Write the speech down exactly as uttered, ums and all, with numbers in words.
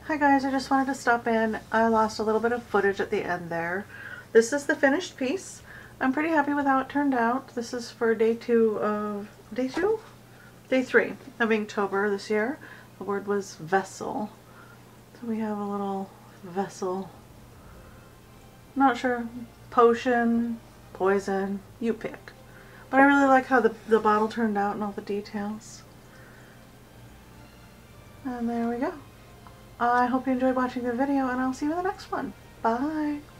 Hi guys, I just wanted to stop in. I lost a little bit of footage at the end there. This is the finished piece. I'm pretty happy with how it turned out. This is for day two of, day two? Day three of Inktober this year. The word was vessel. So we have a little vessel. Not sure, potion, poison, you pick. But I really like how the, the bottle turned out and all the details. And there we go. I hope you enjoyed watching the video, and I'll see you in the next one. Bye!